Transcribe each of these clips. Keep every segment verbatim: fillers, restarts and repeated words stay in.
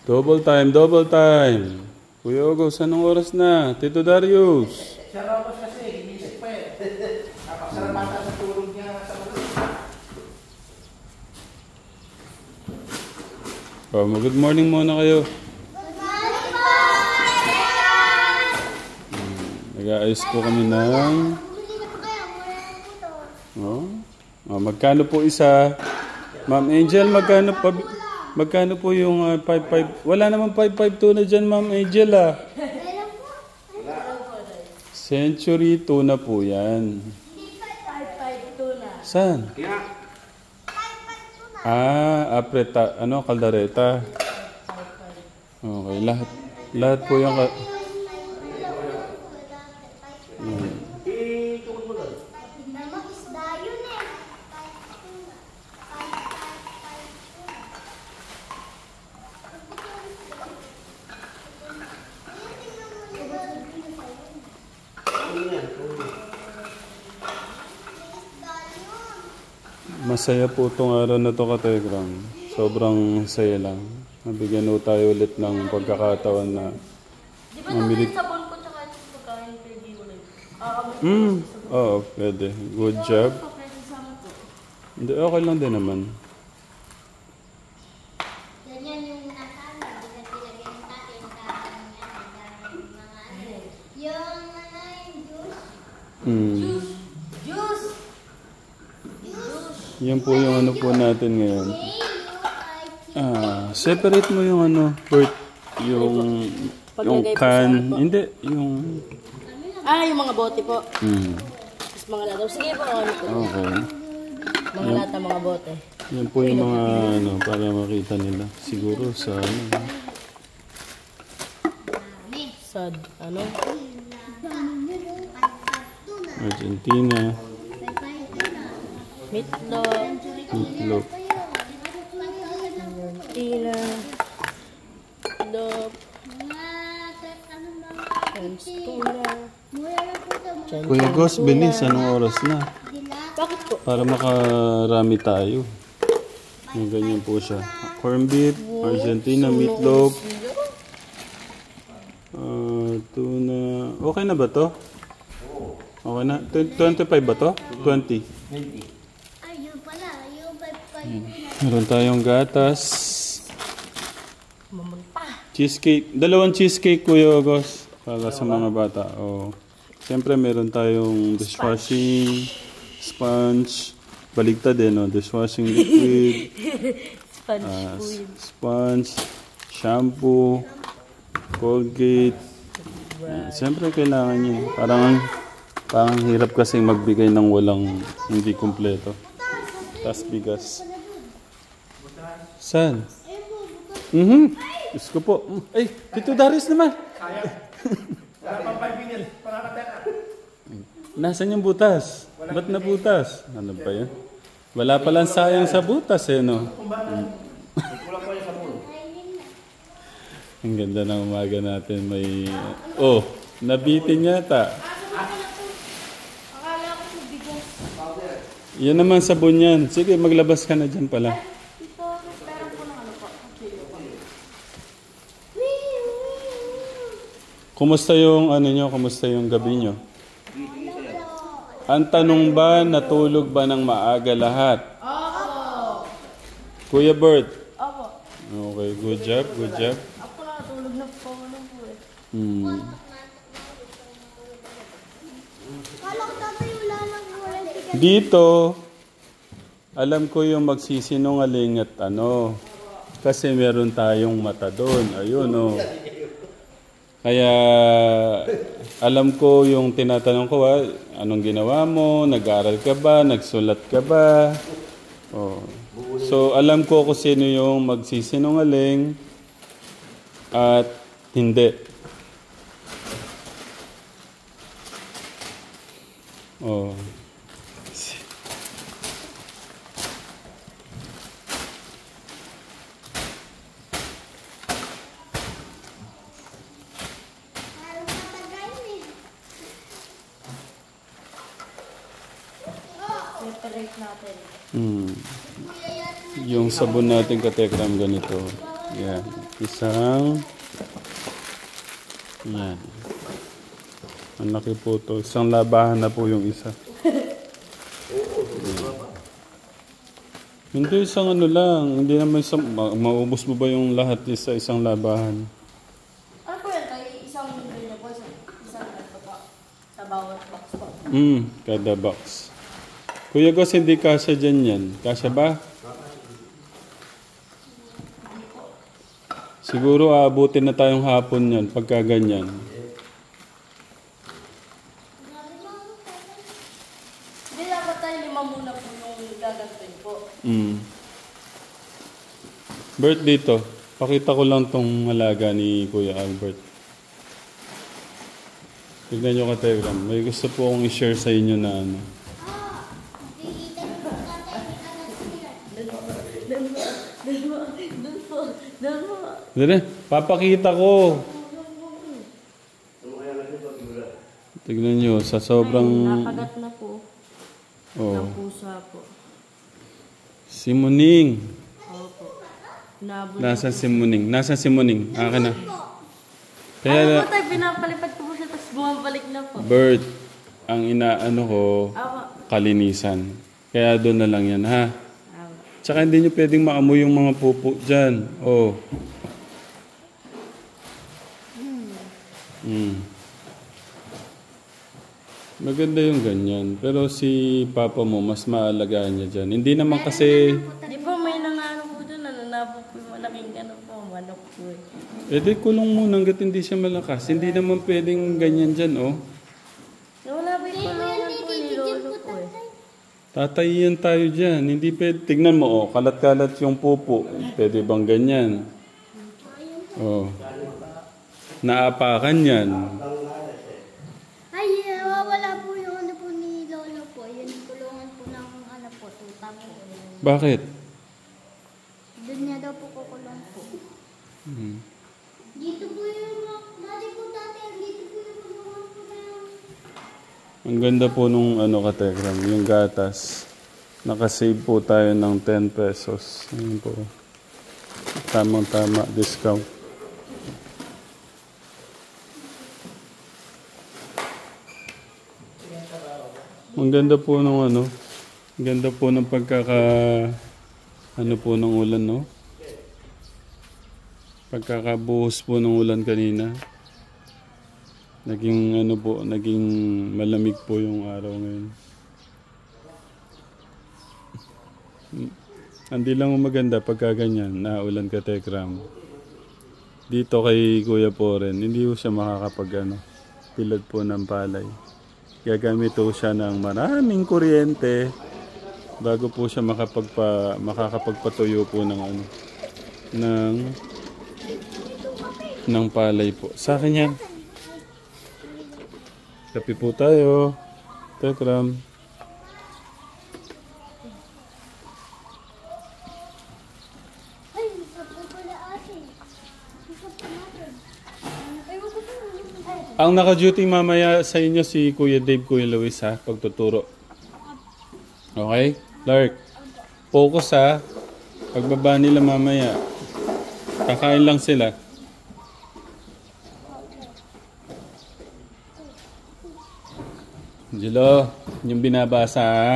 Double time, double time. Kuya August, anong oras na? Tito Darius. Siya Ramos kasi, inisip pa eh. Napakasarapata sa tulog niya sa mga. Oh, good morning muna kayo. Good morning po! Hmm, nag-aayos po kami ng... Oh, oh, magkano po isa? Ma'am Angel, magkano pa... Magkano po yung uh, five five? Wala naman five five tuna dyan, Ma'am Angel, ah. Century tuna po yan. five five tuna. Saan? Ah, apreta, ano, kaldareta. Okay, lahat. Lahat po yung... Ka- hmm. Masaya po itong araw na ito, Kategram. Sobrang saya lang. Nabigyan po tayo ulit ng pagkakataon na di ba naman sabon ko tsaka pagkain pwede ulit? Hmm, oo, pwede. Good job. Hindi, okay lang din naman. Ganyan yung nasama, pinagpilagyan natin yung mga ano. Yung ano yung juice. Hmm. Juice! Juice! Yan po yung ano po natin ngayon. Ah, separate mo yung ano, Bert, yung yung can, hindi, yung... Ah, yung mga bote po. Hmm. Tapos mga lata. Sige po, ano po. Okay. Mga lata, mga bote. Yan po yung mga ano, para makita nila. Siguro sa ano. Sa, ano? Argentina. Meatloaf. Meatloaf. Argentina. Meatloaf. French tuna. Kuya Gos, bilis. Anong oras na? Bakit po? Para makarami tayo. Yung ganyan po siya. Corn beef, Argentina, meatloaf. Uh, tuna. Okay na ba to? Okay na? twenty-five ba to? twenty. Ayun pala, yung five five. Meron tayong gatas. Mamagpa. Cheesecake. Dalawang cheesecake, Kuya August. Para sa mga bata. Oh. Siyempre, meron tayong dishwashing, sponge. Baligtad din, no? Dishwashing liquid. Sponge uh, po yun. Sponge. Shampoo. Colgate. Uh, siyempre, kailangan yun. Parang, parang hirap kasing magbigay ng walang hindi kumpleto. Tas bigas. Saan? Mhm. Diyos ko po. Ay, Tito Darius naman. Wala pang five minutes. Panakateka. Nasaan yung butas? Ba't na butas? Ano ba yan? Wala palang sayang sa butas eh, no? Hmm. Ang ganda ng umaga natin. May... Oh, nabitin yata. Akala ko sa bigas. Yan naman sabon yan. Sige, maglabas ka na dyan pala. Ito, meron po ng ano po. Kumusta yung ano nyo? Kumusta yung gabi nyo? Ang tanong ba, natulog ba ng maaga lahat? Opo. Kuya Bert? Opo. Okay, good job, good job. Ako nakatulog na po lang po eh. Hmm. Kala ko tatay wala lang wala. Dito, alam ko yung magsisinungaling at ano, kasi meron tayong mata doon. Ayun, oh. Kaya, alam ko yung tinatanong ko, ah, anong ginawa mo? Nag-aaral ka ba? Nagsulat ka ba? Oh. So, alam ko kung sino yung magsisinungaling at hindi. Oh. Separate natin. Hmm. Yung sabon natin, Katekram, ganito. Yan. Isang... Yan. Ang laki po to. Isang labahan na po yung isa. Hindi, isang ano lang. Hindi naman isang... Ma- maubos mo ba yung lahat sa isang labahan? Ano po yan? Tayo isang ganyan po. Isang ganito po. Sa bawat box po. Hmm, kada box. Kuya Gus, hindi kasya dyan yan. Kasya ba? Siguro aabutin na tayong hapon yan pagka ganyan. Hindi dapat tayo lima muna po yung gagantuin po. Mm. Bert, dito. Pakita ko lang tong alaga ni Kuya Albert. Tignan nyo ka, Telegram. May gusto po akong i-share sa inyo na ano. Doon po. Doon po. Dali, papakita ko. Tignan nyo, sa sobrang... Nakagat na po. Oh, Ng pusa po. si Muning. Opo. Nabot. Nasaan si Muning? Nasaan si Muning? Akin na. Ano Kaya, po tayo, pinapalipad ko po siya, tapos bumabalik na po. Bert, ang inaano ko, Ako. kalinisan. Kaya doon na lang yan, ha? Ako. Tsaka hindi nyo pwedeng maamoy yung mga pupo dyan. Oh. Hmm. Maganda yung ganyan. Pero si papa mo, mas maalagaan niya dyan. Hindi naman kasi... Di ba may nangano po doon, nananabo po yung malaking ano po, manok po eh. Eh di kulong muna hanggat hindi siya malakas. Hindi naman pwedeng ganyan dyan, oh. Wala ba yung kulungan po ni Lolo po eh. Tatayian tayo dyan. Hindi pwede. Tignan mo, oh. Kalat-kalat yung pupo. Pwede bang ganyan? Oh. Naapakan yan. Ay, wala po yung ano po ni Lolo po. Yun yung kulungan po ng ano po, tuta po. Bakit? Doon niya daw po kukulong po. Hmm. Dito po yung, dati po dati, dito po yung kulungan po na yung... Ang ganda po nung ano katekram, yung gatas. Nakasave po tayo ng ten pesos. Ayun po. Tamang-tama, discount. Ang ganda po nung ano. Ang ganda po ng pagkaka... Ano po ng ulan, no? Pagkakabuhos po ng ulan kanina. Naging ano po, naging malamig po yung araw ngayon. Hindi lang maganda pagka ganyan, naulan ka tekram. Dito kay Kuya Poren, hindi po siya makakapag ano, pilad po ng palay. Gagamit po siya ng maraming kuryente bago po siya makapagpa, makakapagpatuyo po ng ano, ng ng palay po. Sa akin yan. Kape po tayo. Tekram. Ay, isa po pala ate. Isa po natin. Ay, wag ko po. Ay, Ang naka-duty mamaya sa inyo si Kuya Dave, Kuya Luis ha, pagtuturo. Okay? Lark, focus ha. Pagbaba nila mamaya. Kakain lang sila. Jilo, yung binabasa ha.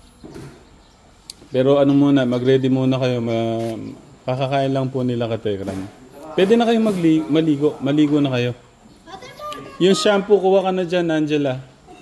Pero ano muna, mag-ready muna kayo. Ma- kakakain lang po nila katekram. Pwede na kayo magli- maligo. Maligo na kayo. Yung shampoo, kuha ka na dyan, Angela.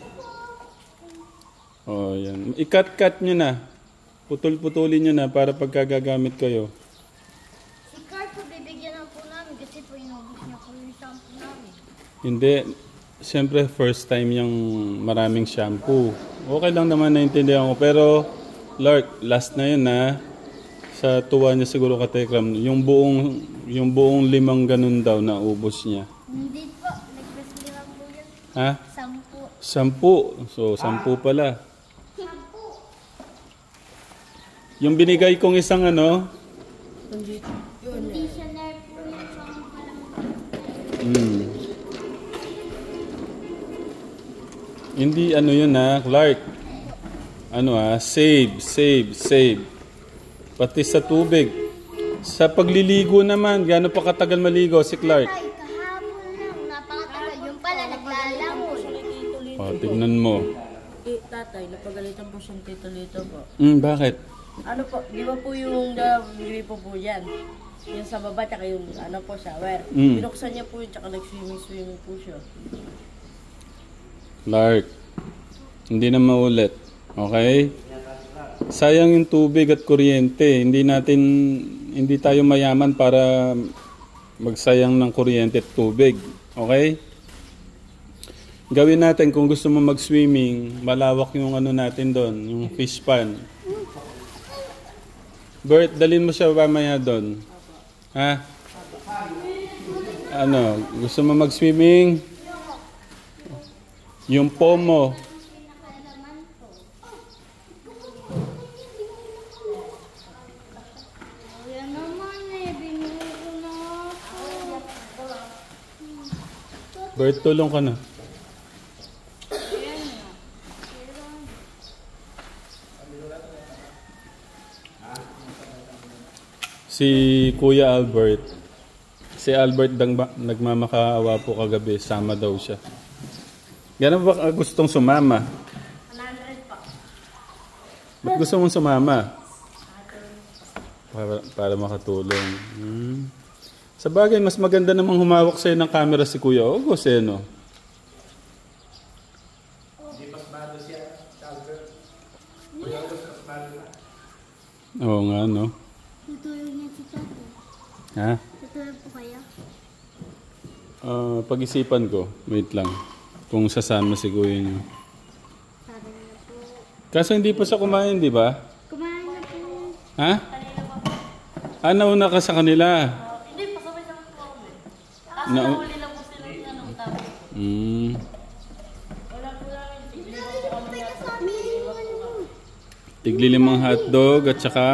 Oh, yan. I-cut-cut nyo na. Putol-putulin nyo na para pagkagagamit kayo. si Carl po bibigyan na po namin kasi po inubos niya po yung shampoo namin. Hindi. Siyempre, first time yung maraming shampoo. Okay lang naman naintindihan ko. Pero, Lark, last na yun ha. Sa tuwa niya siguro katekram. Yung buong, yung buong limang ganun daw na ubos niya. Hindi po, nag-breastfeed lang po yun. Ha? Sampu. Sampu. So, sampu pala. Sampu. Yung binigay kong isang ano, Conditioner po yun. Pang palang... hmm. Hindi ano yun ha, Clark. Ano ha, save, save, save. Pati sa tubig. Sa pagliligo naman, gaano pa katagal maligo si Clark? Tay, kahapon lang. Napakatagal. Yung pala, naglalangon. Tito-lito O, po. tignan mo. Eh, tatay, napagalitan po siyang tito-lito po. Hmm, bakit? Ano po, di ba po yung uh, po po dyan? Yung sa baba, tsaka yung ano po, shower. Mm. Binuksan niya po yun, tsaka nag-swimming-swimming po siya. Clark, hindi na maulit. Okay? Sayang yung tubig at kuryente. Hindi natin, hindi tayo mayaman para magsayang ng kuryente at tubig. Okay? Gawin natin kung gusto mo mag-swimming, malawak yung ano natin doon, yung fish pond. Bert, dalhin mo siya mamaya doon. Ha? Ano, gusto mo mag-swimming? Yung pomo. Kuya naman eh, binili ko na ako. Bert, tulong ka na. Si Kuya Albert, si Albert dang nagmamakaawa po kagabi, sama daw siya. Gano'n ba ka gustong sumama? one hundred po. Ba't gusto mong sumama? Para, para makatulong. Hmm. Sa bagay, mas maganda namang humawak sa'yo ng camera si Kuya August, eh, no? Hindi pasmado siya, Albert. Kuya August, pasmado na. Oo nga, no? Tutulog niya si Tati. Ha? Tutulog po kayo? Ah, pag-isipan ko, wait lang, kung sasama si Kuya niyo. Sabi niya po. Kaso hindi pa siya kumain, di ba? Kumain na po. Ha? Kanina pa po. Ah, nauna ka sa kanila. Uh, hindi, pasabay lang po kami. Kaso Na- nahuli lang po sila yung ano, tapos. Hmm. Wala po namin, tignan po kami na. Sabi niya ano. Tigli limang hotdog at saka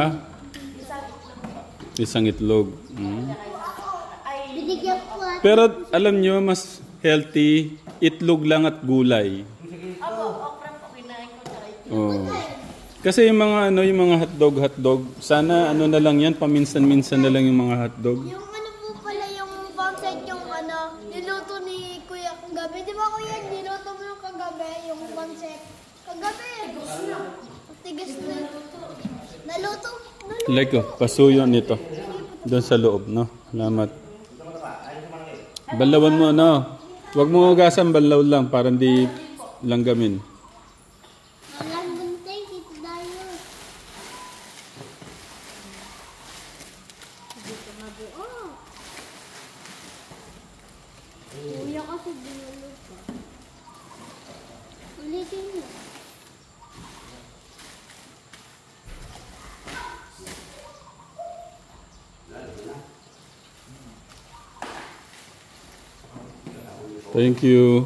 isang itlog. Hmm. Binigyan ko at Pero alam nyo, mas healthy, itlog lang at gulay. Apo, okra po, kinain ko sa ito. Oh. Kasi yung mga ano, yung mga hotdog, hotdog, sana ano na lang yan, paminsan-minsan na lang yung mga hotdog. yung ano po pala yung pancit yung ano, niluto ni Kuya kagabi. Di ba Kuya, niluto mo yung kagabi, yung pancit. Kagabi, tigas na. Naluto, naluto. Like oh, pasuyo nito. Doon sa loob, no? Salamat. Balawan mo, no? Huwag mo hugasan, balaw lang para hindi langgamin. Walang bantay, Tito Dayo. Hindi ko mabuo. Kuya kasi binulo pa. Ulitin mo. Thank you.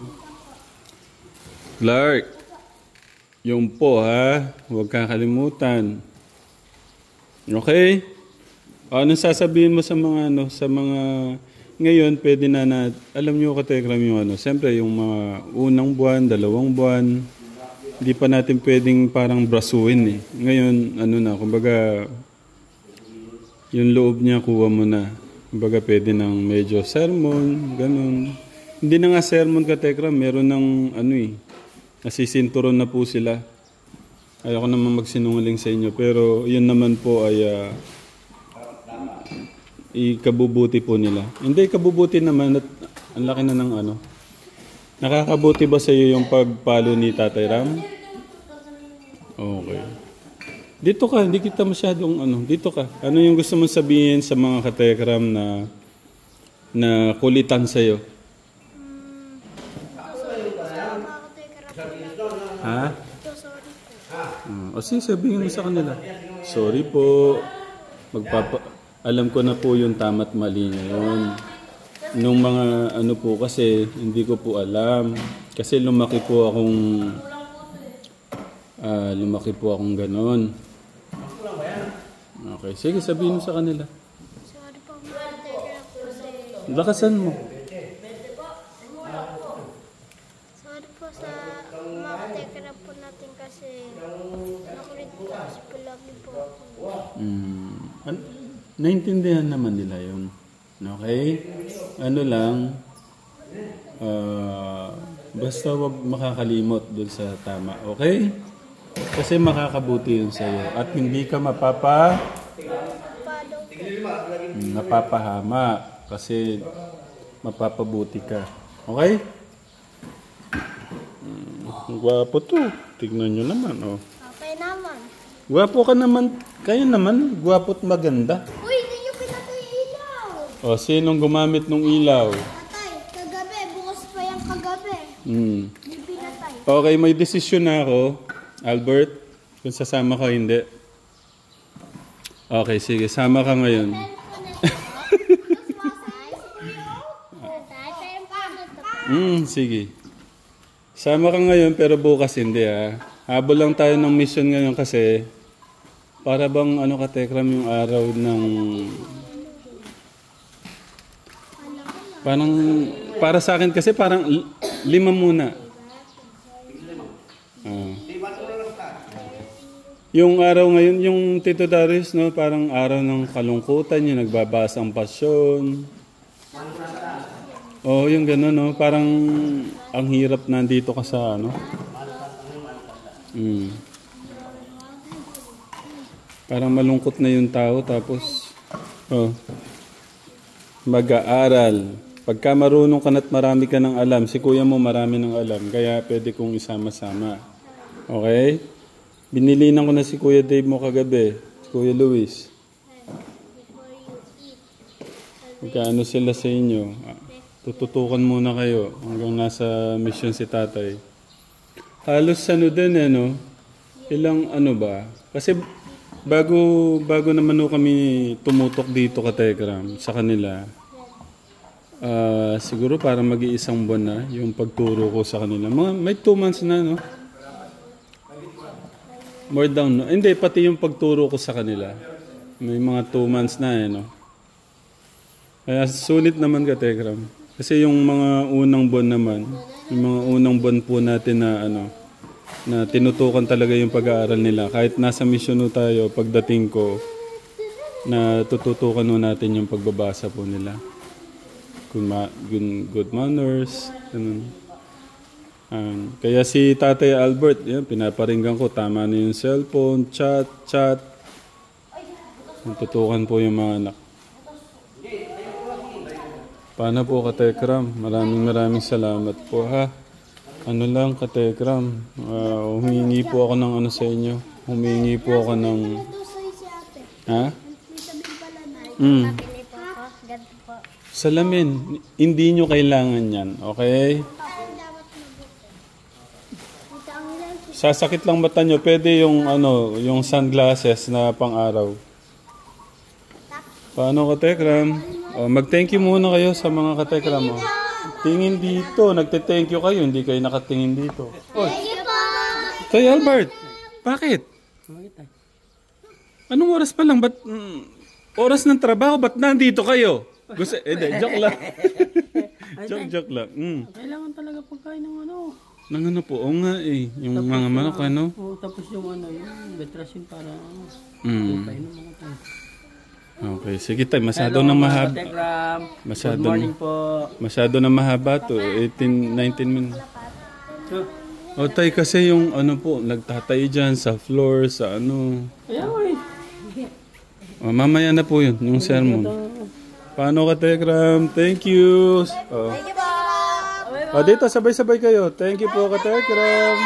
Clark, yung po ha, huwag kakalimutan. Okay? Anong sasabihin mo sa mga ano, sa mga ngayon pwede na na alam niyo ka Tekram yung ano, siyempre yung mga unang buwan, dalawang buwan, hindi pa natin pwedeng parang brasuin eh. Ngayon ano na, kumbaga yung loob niya kuha mo na. Kumbaga pwede ng medyo sermon, ganun. Hindi na nga sermon ka Tekram, meron ng ano eh, nasisinturon na po sila. Ayoko naman magsinungaling sa inyo, pero yun naman po ay uh, ikabubuti po nila. Hindi, ikabubuti naman at ang laki na ng ano. Nakakabuti ba sa iyo yung pagpalo ni Tatay Ram? Okay. Dito ka, hindi kita masyadong ano, dito ka. Ano yung gusto mong sabihin sa mga katekram na na kulitan sa iyo? Ha? Uh, o sige, sabihin mo sa kanila. Sorry po. Magpapa alam ko na po yung tama't mali ngayon. Nung mga ano po kasi, hindi ko po alam. Kasi lumaki po akong ah, lumaki po akong ganon. Okay, sige, sabihin mo sa kanila. Sorry po, Mother. Lakasan mo. Sorry po sa mga tekra po natin kasi nakulit po kasi po lagi po ako. Mm. An- naintindihan naman nila yun. Okay? Ano lang, ah, basta wag makakalimot dun sa tama. Okay? Kasi makakabuti yun sa'yo. At hindi ka mapapa... napapahama. Kasi mapapabuti ka. Okay? Hmm, gwapo to. Tignan nyo naman, oh. Okay naman. Gwapo ka naman. Kayo naman, gwapo at maganda. Uy, hindi nyo pinatay yung ilaw. O, sinong gumamit ng ilaw? Patay, kagabi. Bukas pa yung kagabi. Hmm. Hindi pinatay. Okay, may desisyon na ako, Albert. Kung sasama ka, hindi. Okay, sige. Sama ka ngayon. Hmm, sige. Sama ka ngayon, pero bukas hindi, ha. Habol lang tayo ng mission ngayon kasi para bang ano ka, Tekram, yung araw ng... Parang, para sa akin kasi parang l- lima muna. Ah. Yung araw ngayon, yung Tito Darius, no, parang araw ng kalungkutan, yung nagbabasa ang pasyon. Oo, oh, yung gano'n, no, parang ang hirap nandito ka sa ano. Mm. Parang malungkot na yung tao, tapos oh, mag-aaral. Pagka marunong ka na't marami ka ng alam, si kuya mo marami ng alam, kaya pwede kong isama-sama. Okay? Binilinan ko na si Kuya Dave mo kagabi, si Kuya Luis. Magkaano sila sa inyo? Tututukan muna kayo hanggang nasa mission si tatay. Halos ano din eh, no? Ilang ano ba? Kasi bago, bago naman no kami tumutok dito ka Tekram sa kanila, uh, siguro para mag-iisang buwan na yung pagturo ko sa kanila. Mga, may two months na, no? More down, no? Hindi, pati yung pagturo ko sa kanila. May mga two months na eh, no? Kaya sulit naman ka Tekram. Kasi yung mga unang buwan naman, yung mga unang buwan po natin na ano, na tinutukan talaga yung pag-aaral nila. Kahit nasa mission no tayo, pagdating ko, na tututukan no natin yung pagbabasa po nila. Good, ma- good, good manners, ganun. Um, kaya si Tatay Albert, yan, pinaparinggan ko, tama na yung cellphone, chat, chat. Tutukan po yung mga anak. Paano po Katekram? Maraming maraming salamat po ha. Ano lang Katekram, uh, humingi po ako ng ano sa inyo. Humingi po ako ng... Ha? Mm. Salamin. Hindi nyo kailangan yan. Okay? Sasakit lang mata nyo. Pwede yung ano, yung sunglasses na pang-araw. Paano Katekram? Oh, mag-thank you muna kayo sa mga Katekram. Oh. Tingin dito. Nagte-thank you kayo. Hindi kayo nakatingin dito. Oy. Tay Albert, bakit? Anong oras pa lang? Ba't, mm, oras ng trabaho, ba't nandito kayo? Gusto, eh, de, joke lang. joke, joke lang. Mm. Kailangan talaga pagkain ng ano. Nang ano po, o nga eh. Yung tapos mga manok, ano? Oo, tapos yung ano, yung betrasin para mm. painom mga tayo. Okay, sige tayo. Masyado na mahaba. Masyado Good morning po. Masyado na mahaba to. eighteen, nineteen minutes. O tay, kasi yung ano po, nagtatay dyan sa floor, sa ano. Kaya ko eh. O, mamaya na po yun, yung sermon. Paano ka, Tekram? Thank you. O. Thank you po. O, dito, sabay-sabay kayo. Thank you po, ka, Tekram.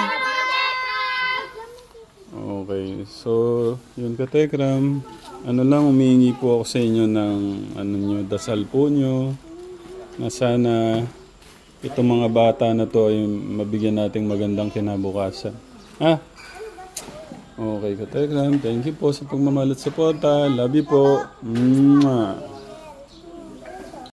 Okay, so, yun ka, Tekram. Ano lang, humihingi po ako sa inyo ng ano nyo, dasal po nyo na sana itong mga bata na to ay mabigyan nating magandang kinabukasan. Ha? Okay, Katekram. Thank you po sa pagmamahal at suporta. Love you po. Mwah.